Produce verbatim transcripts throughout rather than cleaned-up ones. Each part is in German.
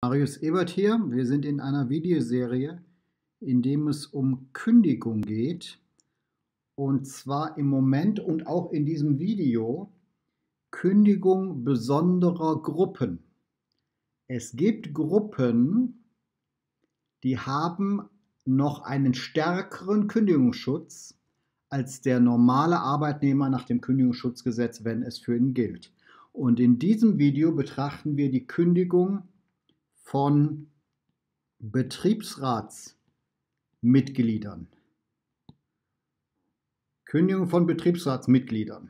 Marius Ebert hier. Wir sind in einer Videoserie, in dem es um Kündigung geht. Und zwar im Moment und auch in diesem Video Kündigung besonderer Gruppen. Es gibt Gruppen, die haben noch einen stärkeren Kündigungsschutz als der normale Arbeitnehmer nach dem Kündigungsschutzgesetz, wenn es für ihn gilt. Und in diesem Video betrachten wir die Kündigung von Betriebsratsmitgliedern. Kündigung von Betriebsratsmitgliedern.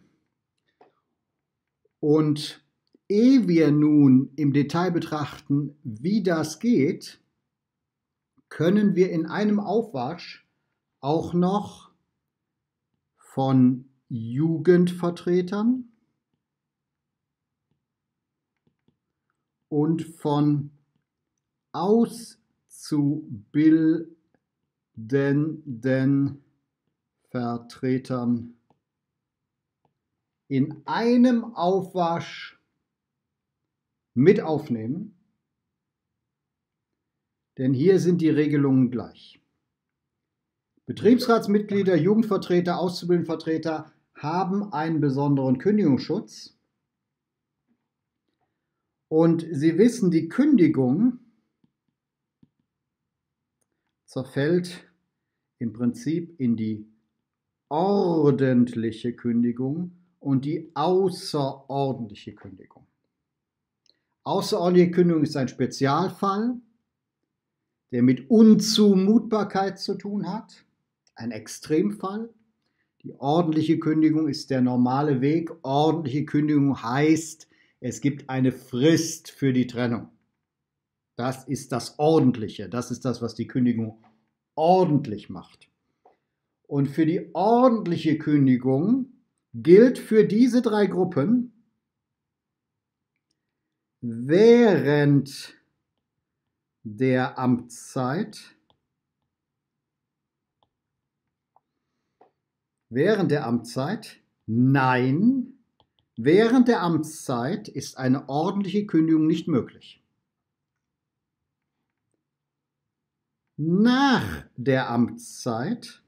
Und ehe wir nun im Detail betrachten, wie das geht, können wir in einem Aufwasch auch noch von Jugendvertretern und von auszubildenden Vertretern in einem Aufwasch mit aufnehmen, denn hier sind die Regelungen gleich. Betriebsratsmitglieder, Jugendvertreter, Auszubildendenvertreter haben einen besonderen Kündigungsschutz. Und Sie wissen, die Kündigung zerfällt im Prinzip in die ordentliche Kündigung und die außerordentliche Kündigung. Außerordentliche Kündigung ist ein Spezialfall, der mit Unzumutbarkeit zu tun hat, ein Extremfall. Die ordentliche Kündigung ist der normale Weg. Ordentliche Kündigung heißt, es gibt eine Frist für die Trennung. Das ist das Ordentliche. Das ist das, was die Kündigung ordentlich macht. Und für die ordentliche Kündigung gilt für diese drei Gruppen während der Amtszeit, während der Amtszeit, nein, während der Amtszeit ist eine ordentliche Kündigung nicht möglich. Nach der Amtszeit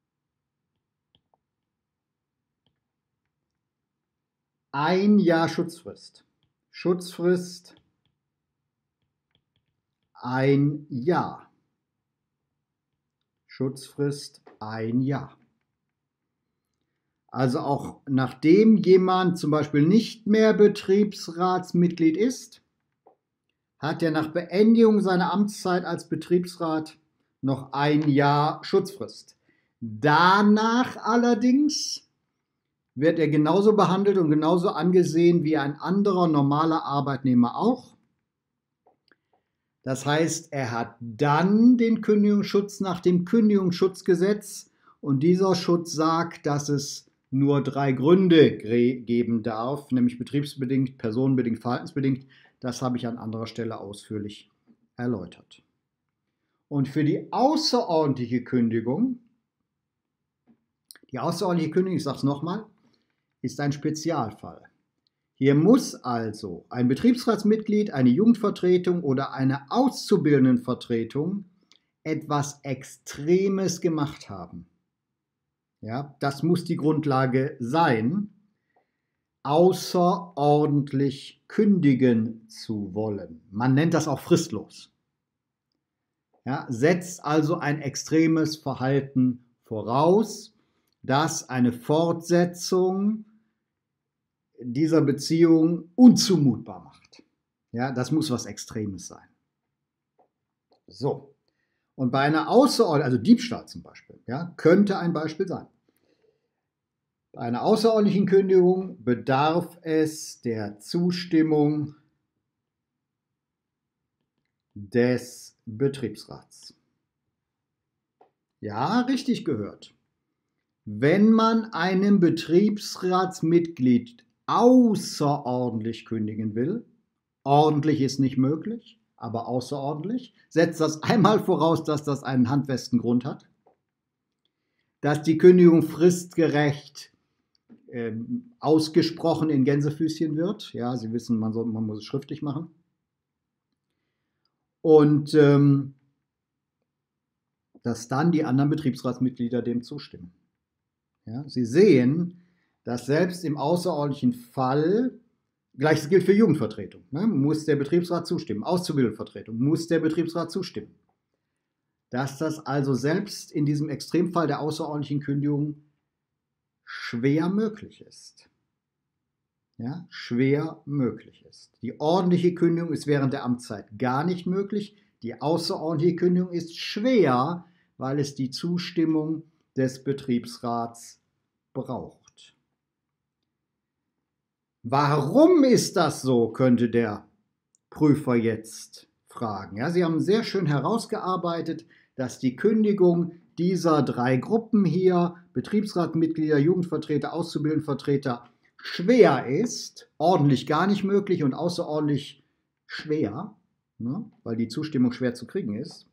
ein Jahr Schutzfrist. Schutzfrist ein Jahr. Schutzfrist ein Jahr. Also auch nachdem jemand zum Beispiel nicht mehr Betriebsratsmitglied ist, hat er nach Beendigung seiner Amtszeit als Betriebsrat noch ein Jahr Schutzfrist. Danach allerdings wird er genauso behandelt und genauso angesehen wie ein anderer normaler Arbeitnehmer auch. Das heißt, er hat dann den Kündigungsschutz nach dem Kündigungsschutzgesetz und dieser Schutz sagt, dass es nur drei Gründe geben darf, nämlich betriebsbedingt, personenbedingt, verhaltensbedingt. Das habe ich an anderer Stelle ausführlich erläutert. Und für die außerordentliche Kündigung, die außerordentliche Kündigung, ich sage es nochmal, ist ein Spezialfall. Hier muss also ein Betriebsratsmitglied, eine Jugendvertretung oder eine Auszubildendenvertretung etwas Extremes gemacht haben. Ja, das muss die Grundlage sein, außerordentlich kündigen zu wollen. Man nennt das auch fristlos. Ja, setzt also ein extremes Verhalten voraus, das eine Fortsetzung dieser Beziehung unzumutbar macht. Ja, das muss was Extremes sein. So, und bei einer außerordentlichen, also Diebstahl zum Beispiel, ja, könnte ein Beispiel sein. Bei einer außerordentlichen Kündigung bedarf es der Zustimmung des Betriebsrats. Ja, richtig gehört. Wenn man einem Betriebsratsmitglied außerordentlich kündigen will, ordentlich ist nicht möglich, aber außerordentlich, setzt das einmal voraus, dass das einen handfesten Grund hat, dass die Kündigung fristgerecht äh, ausgesprochen in Gänsefüßchen wird. Ja, Sie wissen, man, soll, man muss es schriftlich machen. und ähm, dass dann die anderen Betriebsratsmitglieder dem zustimmen. Ja, Sie sehen, dass selbst im außerordentlichen Fall, gleiches gilt für Jugendvertretung, ne, muss der Betriebsrat zustimmen, Auszubildendenvertretung muss der Betriebsrat zustimmen, dass das also selbst in diesem Extremfall der außerordentlichen Kündigung schwer möglich ist. Ja, schwer möglich ist. Die ordentliche Kündigung ist während der Amtszeit gar nicht möglich. Die außerordentliche Kündigung ist schwer, weil es die Zustimmung des Betriebsrats braucht. Warum ist das so, könnte der Prüfer jetzt fragen. Ja, Sie haben sehr schön herausgearbeitet, dass die Kündigung dieser drei Gruppen hier, Betriebsratsmitglieder, Jugendvertreter, Auszubildendenvertreter, schwer ist, ordentlich gar nicht möglich und außerordentlich schwer, ne, weil die Zustimmung schwer zu kriegen ist.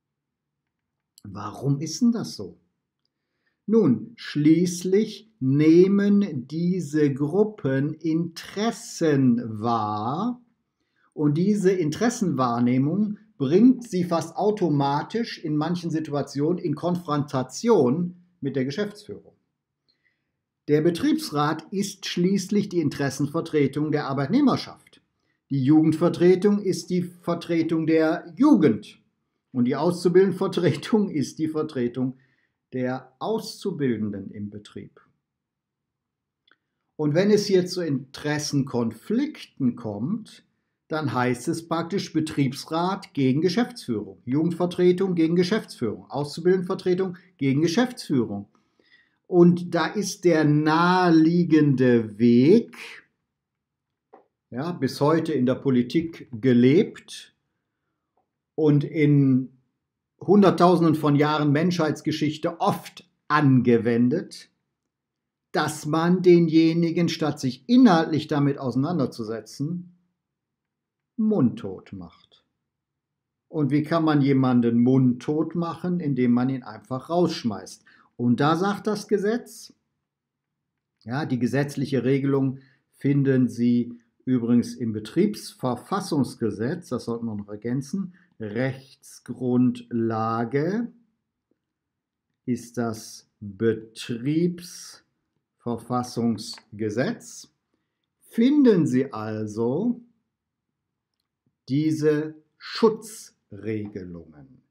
Warum ist denn das so? Nun, schließlich nehmen diese Gruppen Interessen wahr und diese Interessenwahrnehmung bringt sie fast automatisch in manchen Situationen in Konfrontation mit der Geschäftsführung. Der Betriebsrat ist schließlich die Interessenvertretung der Arbeitnehmerschaft. Die Jugendvertretung ist die Vertretung der Jugend und die Auszubildendenvertretung ist die Vertretung der Auszubildenden im Betrieb. Und wenn es hier zu Interessenkonflikten kommt, dann heißt es praktisch Betriebsrat gegen Geschäftsführung, Jugendvertretung gegen Geschäftsführung, Auszubildendenvertretung gegen Geschäftsführung. Und da ist der naheliegende Weg, ja, bis heute in der Politik gelebt und in Hunderttausenden von Jahren Menschheitsgeschichte oft angewendet, dass man denjenigen, statt sich inhaltlich damit auseinanderzusetzen, mundtot macht. Und wie kann man jemanden mundtot machen? Indem man ihn einfach rausschmeißt. Und da sagt das Gesetz, ja, die gesetzliche Regelung finden Sie übrigens im Betriebsverfassungsgesetz, das sollten wir noch ergänzen, Rechtsgrundlage ist das Betriebsverfassungsgesetz. Finden Sie also diese Schutzregelungen.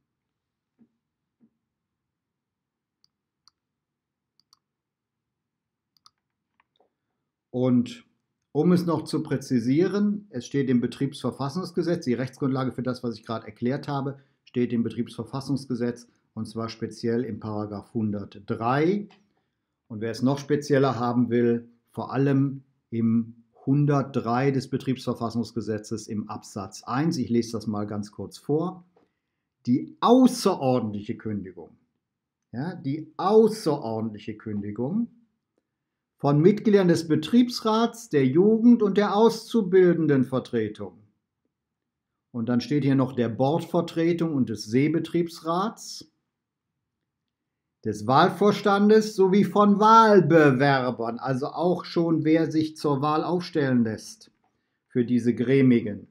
Und um es noch zu präzisieren, es steht im Betriebsverfassungsgesetz, die Rechtsgrundlage für das, was ich gerade erklärt habe, steht im Betriebsverfassungsgesetz und zwar speziell im Paragraph hundertdrei. Und wer es noch spezieller haben will, vor allem im hundertdrei des Betriebsverfassungsgesetzes im Absatz eins, ich lese das mal ganz kurz vor, die außerordentliche Kündigung, ja, die außerordentliche Kündigung von Mitgliedern des Betriebsrats, der Jugend- und der Auszubildendenvertretung. Und dann steht hier noch der Bordvertretung und des Seebetriebsrats, des Wahlvorstandes sowie von Wahlbewerbern, also auch schon wer sich zur Wahl aufstellen lässt für diese Gremigen.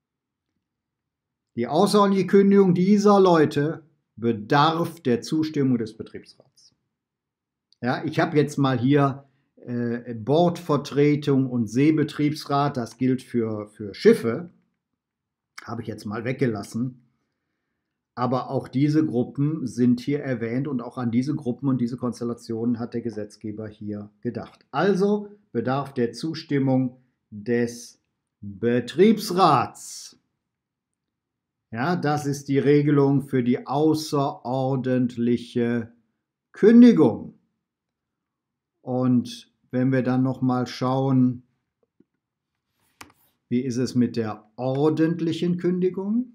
Die außerordentliche Kündigung dieser Leute bedarf der Zustimmung des Betriebsrats. Ja, ich habe jetzt mal hier äh, Bordvertretung und Seebetriebsrat, das gilt für, für Schiffe, habe ich jetzt mal weggelassen. Aber auch diese Gruppen sind hier erwähnt und auch an diese Gruppen und diese Konstellationen hat der Gesetzgeber hier gedacht. Also bedarf der Zustimmung des Betriebsrats. Ja, das ist die Regelung für die außerordentliche Kündigung. Und wenn wir dann noch mal schauen, wie ist es mit der ordentlichen Kündigung?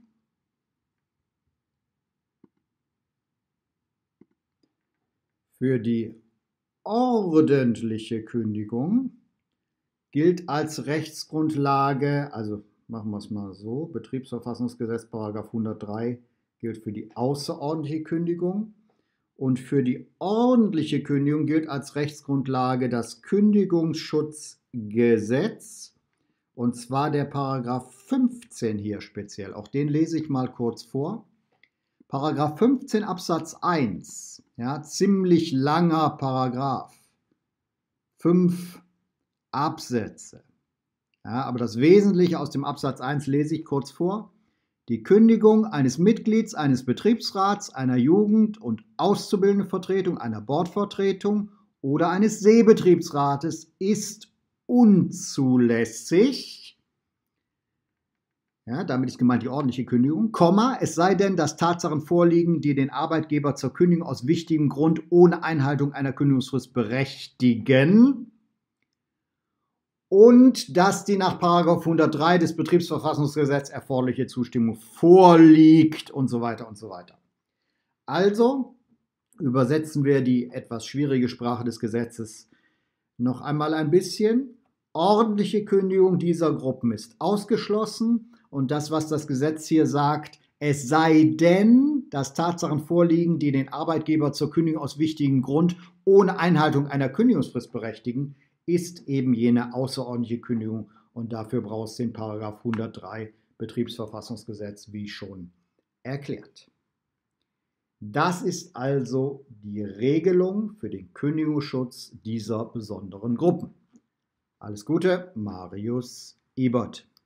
Für die ordentliche Kündigung gilt als Rechtsgrundlage, also machen wir es mal so, Betriebsverfassungsgesetz Paragraph hundertdrei gilt für die außerordentliche Kündigung und für die ordentliche Kündigung gilt als Rechtsgrundlage das Kündigungsschutzgesetz Und zwar der Paragraph fünfzehn hier speziell. Auch den lese ich mal kurz vor. Paragraph fünfzehn Absatz eins, ja, ziemlich langer Paragraph, fünf Absätze. Ja, aber das Wesentliche aus dem Absatz eins lese ich kurz vor. Die Kündigung eines Mitglieds eines Betriebsrats, einer Jugend- und Auszubildendenvertretung, einer Bordvertretung oder eines Seebetriebsrates ist unzulässig. Ja, damit ist gemeint die ordentliche Kündigung, Komma, es sei denn, dass Tatsachen vorliegen, die den Arbeitgeber zur Kündigung aus wichtigem Grund ohne Einhaltung einer Kündigungsfrist berechtigen und dass die nach Paragraph hundertdrei des Betriebsverfassungsgesetzes erforderliche Zustimmung vorliegt und so weiter und so weiter. Also übersetzen wir die etwas schwierige Sprache des Gesetzes noch einmal ein bisschen. Ordentliche Kündigung dieser Gruppen ist ausgeschlossen. Und das, was das Gesetz hier sagt, es sei denn, dass Tatsachen vorliegen, die den Arbeitgeber zur Kündigung aus wichtigem Grund ohne Einhaltung einer Kündigungsfrist berechtigen, ist eben jene außerordentliche Kündigung. Und dafür braucht es den Paragraph hundertdrei Betriebsverfassungsgesetz, wie schon erklärt. Das ist also die Regelung für den Kündigungsschutz dieser besonderen Gruppen. Alles Gute, Marius Ebert.